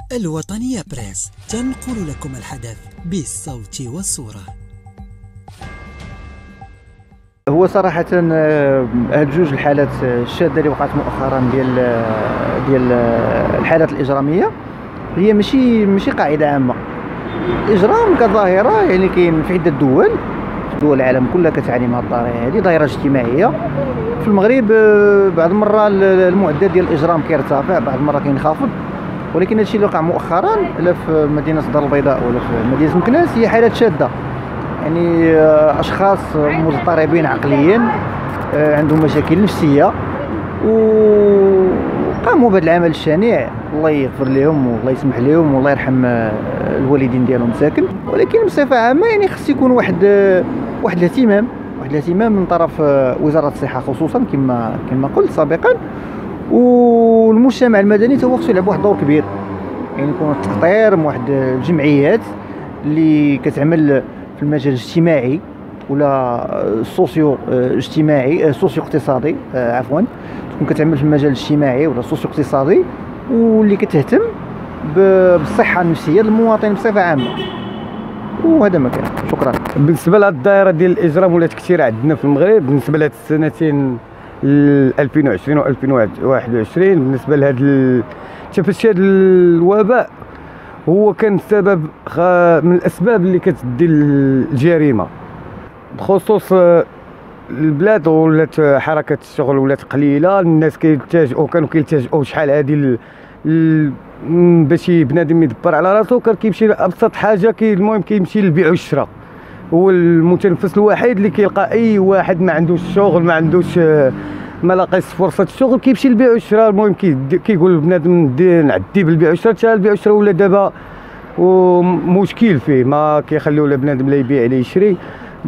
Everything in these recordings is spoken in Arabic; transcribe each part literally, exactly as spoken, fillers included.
الوطنية بريس تنقل لكم الحدث بالصوت والصورة. هو صراحة هاد جوج الحالات الشاذة اللي وقعت مؤخرا ديال ديال الحالات الإجرامية هي ماشي ماشي قاعدة عامة. الإجرام كظاهرة يعني كاين في عدة دول، دول العالم كلها كتعاني من هاد الظاهرة هادي، ظاهرة اجتماعية. في المغرب بعض المرة المعدل ديال الإجرام كيرتفع، بعض المرة كينخفض، ولكن هادشي اللي وقع مؤخرا لا في مدينة الدار البيضاء ولا في مدينة مكناس هي حالات شاذة، يعني اشخاص مضطربين عقليا عندهم مشاكل نفسيه وقاموا بهذا العمل الشنيع. الله يغفر لهم والله يسمح لهم والله يرحم الوالدين ديالهم ساكن. ولكن بصفه عامه يعني خص يكون واحد واحد الاهتمام واحد الاهتمام من طرف وزاره الصحه خصوصا كما كما قلت سابقا، والمجتمع المدني هو خصو يلعب واحد الدور كبير، يعني يكون التخطير من واحد الجمعيات اللي كتعمل في المجال الاجتماعي ولا السوسيو اجتماعي السوسيو اقتصادي عفوا تكون كتعمل في المجال الاجتماعي ولا السوسيو اقتصادي واللي كتهتم بالصحه النفسيه للمواطن بصفه عامه. وهذا ما كان. شكرا. بالنسبه لهاد الدائره ديال الاجرام ولات كثير عندنا في المغرب بالنسبه لهاد السنتين ألفين وعشرين و ألفين وواحد وعشرين. بالنسبه لهاد ال... تفشي هاد الوباء هو كان سبب من الاسباب اللي كتدي الجريمه، بخصوص البلاد ولات حركه الشغل ولات قليله، الناس كيلتجؤوا كانوا كيلتجؤوا شحال هذه باش بنادم يدبر على راسو كان كيمشي لابسط حاجه كي المهم كيمشي للبيع والشراء. هو المتنفس الوحيد اللي كيلقى اي واحد ما عندوش شغل ما عندوش ما لاقيش فرصه الشغل كيمشي للبيع والشراء. المهم كيقول بنادم نعدي بالبيع والشراء، حتى البيع والشراء ولا دابا ومشكل فيه، ما كيخليو لا بنادم لا يبيع لا يشري.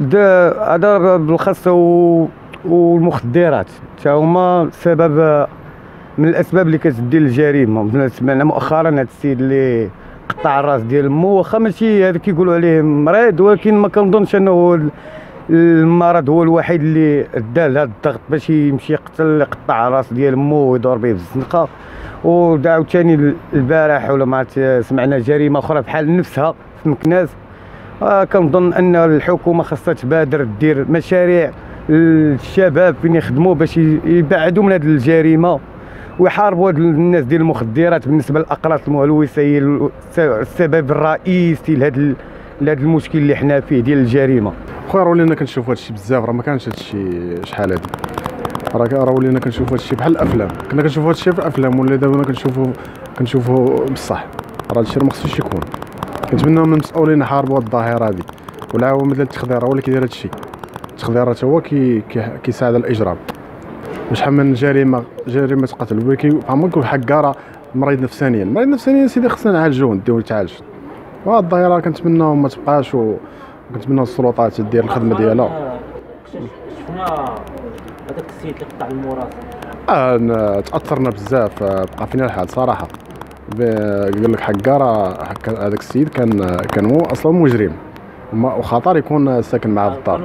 هذا بالاخص والمخدرات حتى هما سبب من الاسباب اللي كتدي الجريمه. سمعنا مؤخرا هذا السيد اللي قطع الراس ديال امه، واخا ماشي هذا كيقولوا عليه مريض، ولكن ما كنظنش انه المرض هو الوحيد اللي ادى لهذا الضغط باش يمشي يقتل يقطع الراس ديال امه ويدور به بالزنقه. ودعاو ثاني البارح ولا ما سمعنا جريمه اخرى بحال نفسها في مكناس. آه كنظن ان الحكومه خاصها تبادر دير مشاريع للشباب فين يخدموا باش يبعدوا من هذه الجريمه ويحاربوا هاد الناس ديال المخدرات. بالنسبه للاقراص المهلوسه هي السبب الرئيسي لهذا لهذا المشكل اللي حنا فيه ديال الجريمه. خويا راه ولينا كنشوفوا هادشي بزاف، راه ما كانش هادشي شحال هادي، راه راه ولينا كنشوفوا هادشي بحال الافلام، كنا كنشوفوا هادشي في الافلام ولا دابا كنشوفوا كنشوفوا بصح. راه هادشي راه ما خصوش يكون. كنتمنى من المسؤولين يحاربوا هاد الظاهره هادي والعوامل ديال التخدير هو اللي كيدير هادشي. التخدير حتى هو كي كيساعد على الاجرام. وشحال من جريمه جريمه قتل ولكن فهمك حكاره مريض نفسانيا، مريض نفسانيا سيدي خصنا نعالجوه نديوه يتعالج. وهاد الظاهره كنتمنى ما تبقاش، وكنتمنى السلطات دير الخدمه ديالها. شفنا هذاك السيد اللي قطع المراسل، اه تاثرنا بزاف، بقى فينا الحال صراحه. قال لك حكاره هذاك السيد كان كان هو اصلا مجرم وخطر يكون ساكن معاه في الدار.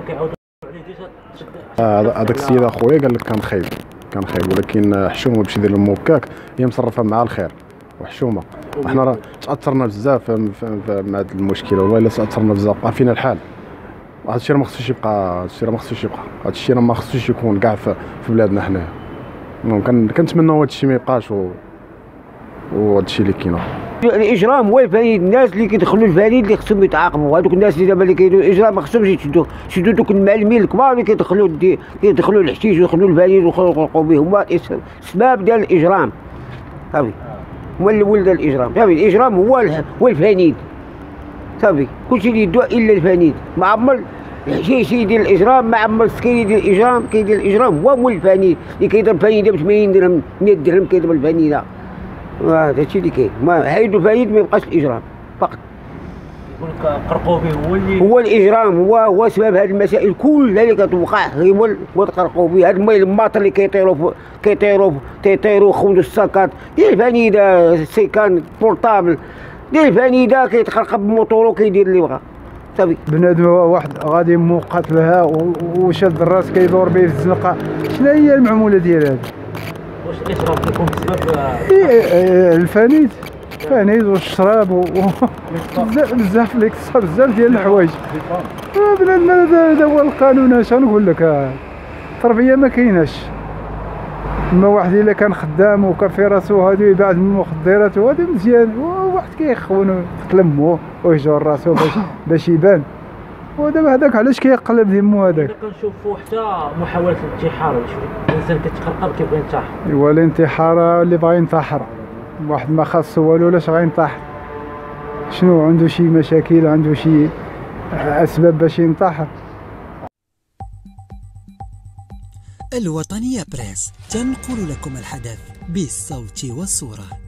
هذاك السيد اخويا قال لك كان خايب كان خايب ولكن حشومه باش يدير الموكاك هي مصرفه مع الخير وحشومه. احنا راه تاثرنا بزاف مع هذا المشكله، والله الا تاثرنا بزاف بقى فينا الحال. هذا الشيء راه ما خصوش يبقى، هذا الشيء راه ما خصوش يبقى، هذا الشيء راه ما خصوش يكون كاع في بلادنا حنايا. كنتمنى هذا الشيء ما يبقاش وهذا الشيء اللي كاين. الاجرام هو الفريد، الناس اللي كيدخلوا الفريد اللي خصهم يتعاقبوا، هذوك الناس اللي دابا اللي كيديروا الاجرام ما خصهمش يتشدوا، شدوا دوك المعلمين الكبار اللي كيدخلوا كيدخلوا الحشيش ويدخلوا الفريد ويخلقوا به، هما السبب ديال الاجرام صافي، هو اللي ولد الاجرام صافي. الاجرام هو هو الفنيد صافي، كلشي اللي يدوى الا الفنيد. ما عمر الحشيش يدير الاجرام، ما عمر السكين يدير الاجرام، كيدير الاجرام هو مول الفنيد اللي كيضرب فنيده ب ثمانين درهم مية درهم كيضرب الفنيده. هذا الشيء اللي كاين، ما حيدوا الفريد ما يبقاش الاجرام فقط. يقول لك قرقوبي هو اللي هو الاجرام هو هو سبب هذه المسائل كلها اللي كتوقع. هو هو القرقوبي، هاد الماط اللي كيطيروا كيطيروا تيطيروا خوندوا الساكات ديال الفنيده، السيكان بورطابل ديال الفنيده كيتخرقب بموطورو كيدير اللي بغا صافي. بنادم واحد غادي موقفها وشاد الراس كيدور به في الزنقه، شنو هي المعموله ديال هذا؟ واش الاجرام كيكون بسبب الفنيد التنانيد والشراب و بزاف بزاف الاقتصاد بزاف ديال الحوايج. بنادم هذا هو القانون. اش غنقول لك؟ التربيه ما كايناش. اما واحد الا كان خدام وكان في راسو هادو يباع المخدرات وهادو مزيان، واحد كيخون ويقتل امو ويجور راسو باش باش يبان. ودابا هذاك علاش كيقلب ديمو هذاك؟ كنشوفوا حتى محاولة الانتحار، الانسان كيتقرقب كيبغي ينتحر. ايوا الانتحار اللي باغي ينتحر، واحد ما خاصو والو علاش غينتحر؟ شنو عنده شي مشاكل، عنده شي اسباب باش ينتحر؟ الوطنية بريس تنقل لكم الحدث بالصوت والصورة.